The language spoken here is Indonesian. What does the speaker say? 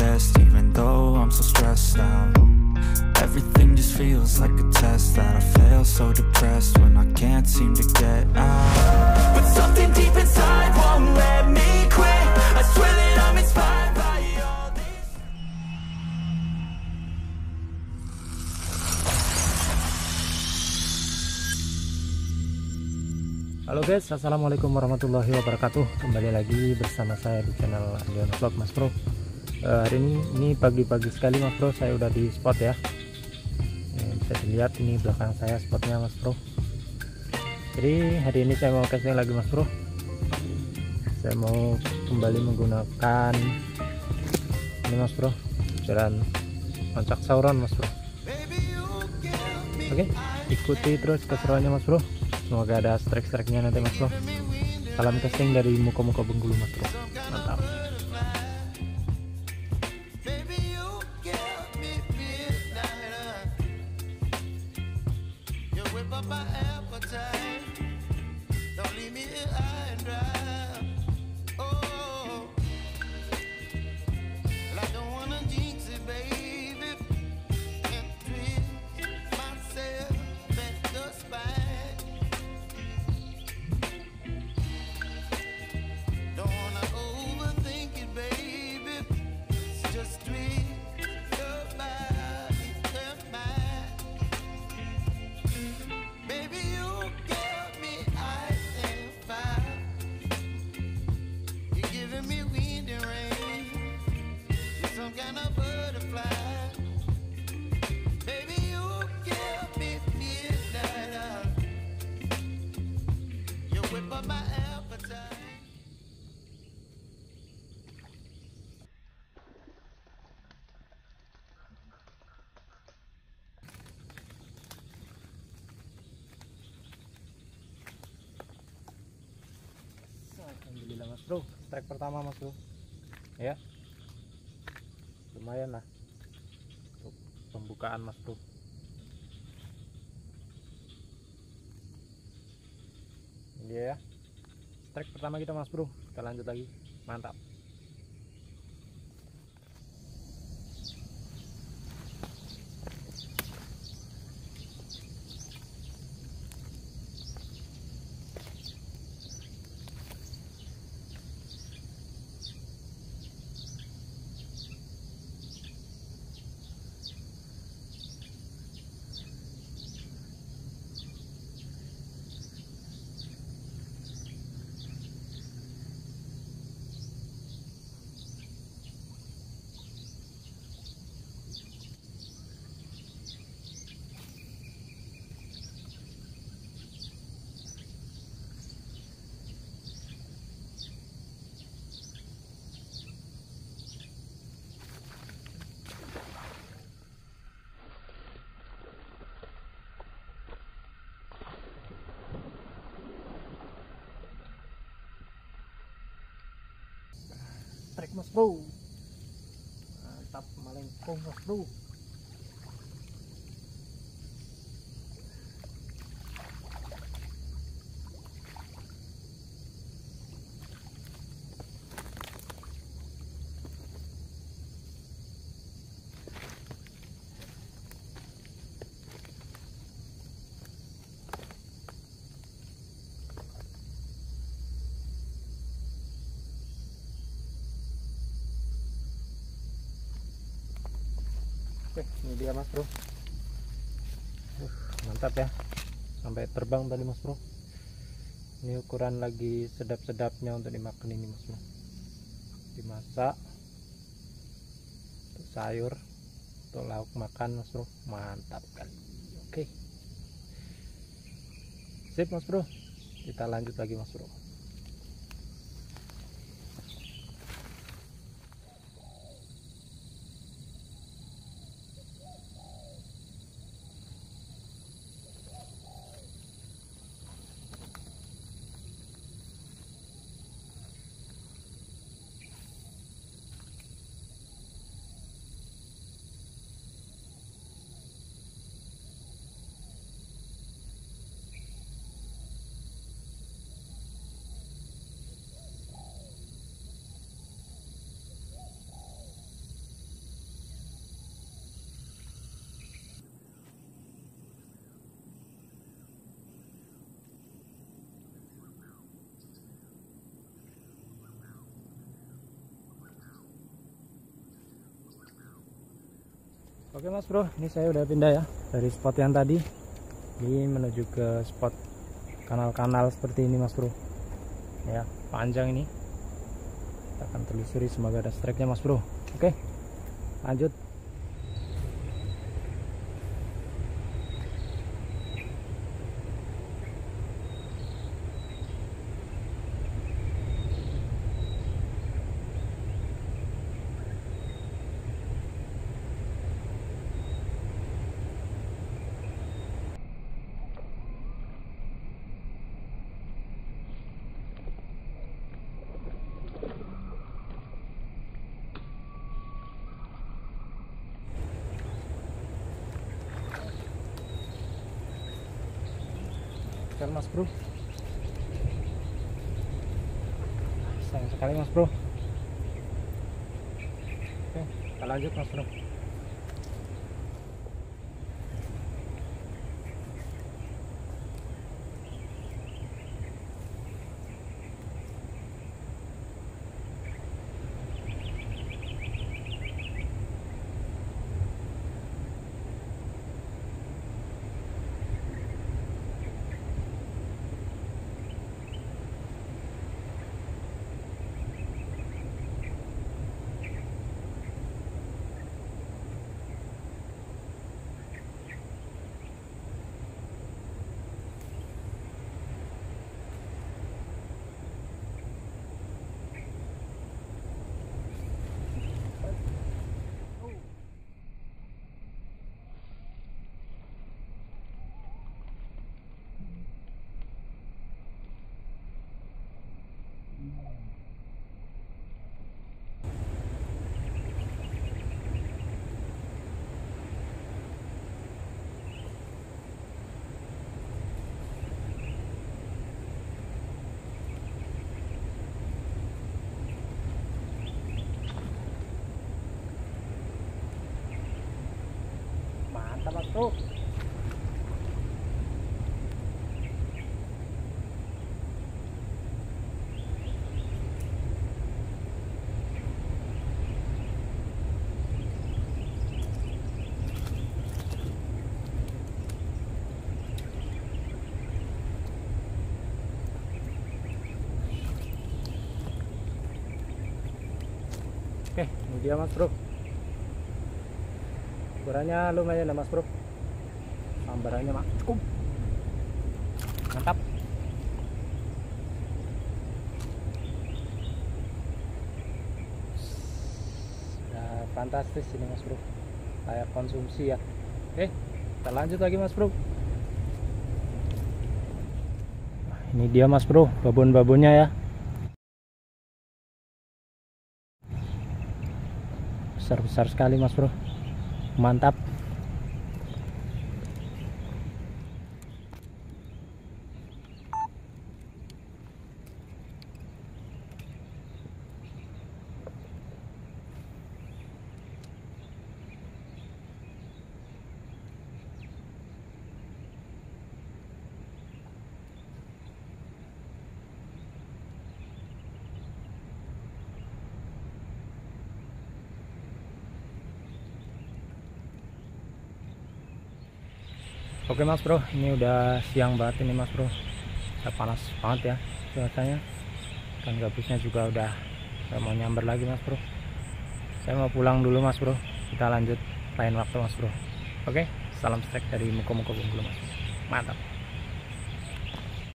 best, even though I'm so stressed out. Everything just feels like a test that I fail, so depressed when I can't seem to get out. But something deep inside won't let me quit. I swear that I'm inspired by all this. Halo guys, assalamualaikum warahmatullahi wabarakatuh. Kembali lagi bersama saya di channel Ardian Vlog Mas Bro. Hari ini pagi-pagi sekali Mas Bro, saya udah di spot ya. Bisa dilihat ini belakang saya spotnya Mas Bro. Jadi hari ini saya mau casting lagi Mas Bro. Saya mau kembali menggunakan ini Mas Bro, jalan Puncak Sauron Mas Bro. Oke, ikuti terus keseruannya Mas Bro. Semoga ada strike-strike-nya nanti Mas Bro. Salam casting dari Muka-Muka Bengkulu Mas Bro. Mantap. Alhamdulillah Mas Bro, strike pertama Mas Bro. Ya, lumayan lah untuk pembukaan Mas Bro. Ini dia ya, strike pertama kita Mas Bro. Kita lanjut lagi, mantap. Strike Mas Bro, mantap, melengkung Mas Bro. Oke, ini dia Mas Bro. Mantap ya, sampai terbang tadi Mas Bro. Ini ukuran lagi sedap-sedapnya untuk dimakan ini Mas Bro. Dimasak untuk sayur, untuk lauk makan Mas Bro. Mantap kali. Oke, sip Mas Bro, kita lanjut lagi Mas Bro. Oke mas bro, ini saya udah pindah ya dari spot yang tadi, ini menuju ke spot kanal-kanal seperti ini mas bro. Ya, panjang ini. Kita akan telusuri, semoga ada strike-nya mas bro. Oke, lanjut. Mas bro, sayang sekali mas bro. Oke, kita lanjut mas bro. Mantap mas bro. Oke, ini dia mas bro. Ukurannya lumayan ya mas bro. Sambarannya mak cukup. Mantap. Nah, fantastis ini mas bro. Layak konsumsi ya. Oke, kita lanjut lagi mas bro. Nah, ini dia mas bro, babon-babonnya ya. Besar-besar sekali mas bro. Mantap. Oke mas bro, ini udah siang banget ini mas bro. Udah panas banget ya cuacanya. Dan gabusnya juga udah mau nyamber lagi mas bro. Saya mau pulang dulu mas bro. Kita lanjut lain waktu mas bro. Oke, salam strike dari Muko Muko Bengkulu mas bro. Mantap.